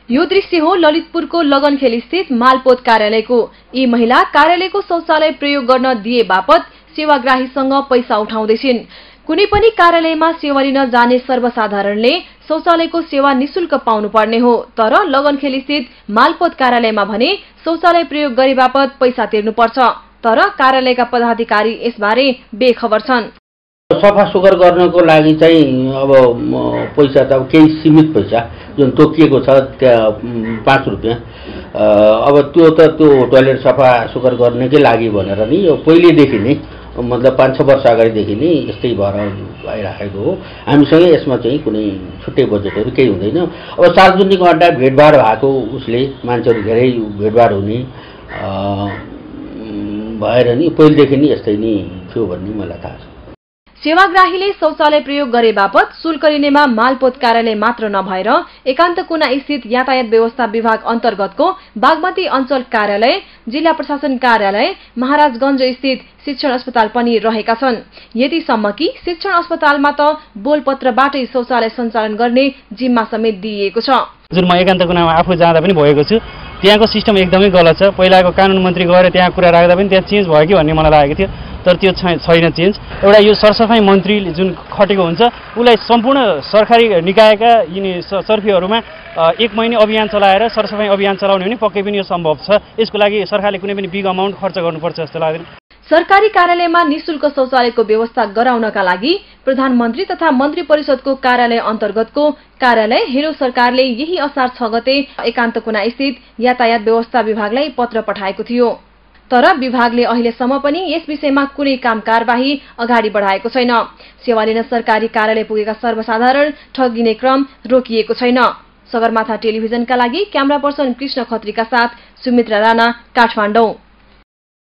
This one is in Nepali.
यो दृश्य हो ललितपुरको लगनखेल स्थित मालपोत कार्यालयको। यी महिला कार्यालयको शौचालय प्रयोग गर्न दिए बापत सेवाग्राहीसँग पैसा उठाउँदैछिन्। कुनै पनि कार्यालयमा सेवा लिन जाने सर्वसाधारणले शौचालयको सेवा निशुल्क पाउनुपर्ने हो, तर लगनखेल स्थित मालपोत कार्यालयमा भने शौचालय प्रयोग गरे बापत पैसा तिर्नुपर्छ। तर कार्यालयका पदाधिकारी यसबारे बेखबर छन्। सफा सुग्घर गर्नको लागि चाहिँ अब पैसा त अब केही सीमित पैसा जुन तोकिएको छ त्यहाँ 5 रुपैयाँ। अब त्यो टोयलेट सफा सुग्घर गर्नकै लागि भनेर नि यो पहिलेदेखि नै मतलब 5-6 वर्ष अगाडिदेखि नै यस्तै भएर आइराखेको हो। हामीसँगै यसमा चाहिँ कुनै छुट्टै बजेटहरू केही हुँदैन। अब सार्वजनिक अड्डा भेटभाड भएको उसले मान्छेहरू धेरै भेटभाड हुने भएर नि पहिलेदेखि नै यस्तै नै थियो भन्ने मलाई थाहा छ। सेवाग्राहीले शौचालय प्रयोग गरे बापत शुल्क लिनेमा मालपोत कार्यालय मात्र नभएर एकान्त कुना स्थित यातायात व्यवस्था विभाग अन्तर्गतको बागमती अञ्चल कार्यालय, जिल्ला प्रशासन कार्यालय, महाराजगञ्ज स्थित शिक्षण अस्पताल पनि रहेका छन्। यतिसम्म कि शिक्षण अस्पतालमा त बोलपत्रबाटै शौचालय सञ्चालन गर्ने जिम्मा समेत दिइएको छ। जुन म एकान्त कुनामा आफू जाँदा पनि भएको छु, त्यहाँको सिस्टम एकदमै गलत छ। पहिलाको कानुन मन्त्री गएर त्यहाँ कुरा राख्दा पनि त्यहाँ चेन्ज भयो कि भन्ने मलाई लागेको थियो, तर त्यो छैन चेन्ज। एउटा यो सरसफाई मन्त्रीले जुन खटेको हुन्छ उसलाई सम्पूर्ण सरकारी निकायका यिनी सर्फीहरूमा 1 महिना अभियान चलाएर सरसफाई अभियान चलाउने भने पक्कै पनि यो सम्भव छ। यसको लागि सरकारले कुनै पनि बिग अमाउन्ट खर्च गर्नुपर्छ जस्तो लाग्दैन। सरकारी कार्यालयमा निशुल्क शौचालयको व्यवस्था गराउनका लागि प्रधानमन्त्री तथा मन्त्री परिषदको कार्यालय अन्तर्गतको कार्यालय हेरो सरकारले यही असार 6 गते एकान्त कुना स्थित यातायात व्यवस्था विभागलाई पत्र पठाएको थियो। तर विभागले अहिलेसम्म पनि यस विषयमा कुनै काम कारबाही अगाडि बढाएको छैन। सेवा लिन सरकारी कार्यालय पुगेका सर्वसाधारण ठगिने क्रम रोकिएको छैन। सगरमाथा टेलिभिजनका लागि क्यामेरा पर्सन कृष्ण खत्रीका साथ सुमित्रा राणा, काठमाडौँ।